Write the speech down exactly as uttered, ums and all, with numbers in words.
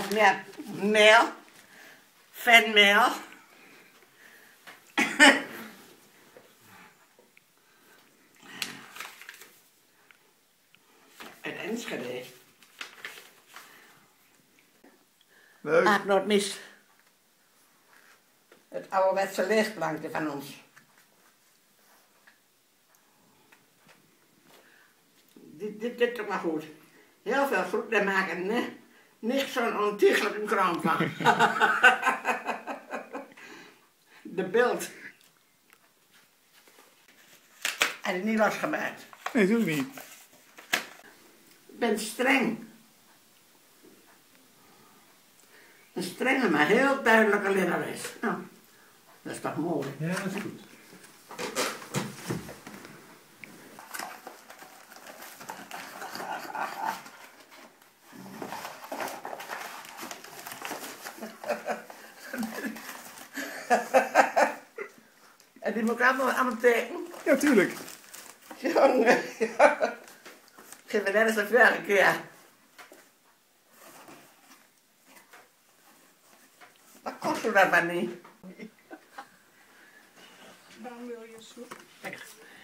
nog meer meel, venmeel. Uit Enschede. Leuk. Maak nooit mis. Het ouderwetse leesplankje van ons. Dit, dit, dit is maar goed. Heel veel groenten maken, ne? Niet zo'n ontiegelijke krant van. De beeld. Hij is niet losgemaakt. Nee, natuurlijk niet. Ik ben streng. Een strenge, maar heel duidelijke lerares. Nou, dat is toch mooi. Ja, dat is goed. En die moet ik allemaal aan het tekenen. Ja, tuurlijk. Jongen, ja. Geef me net eens een verre keer. Wat kost u dat maar niet? Waarom wil je soep? Kijk.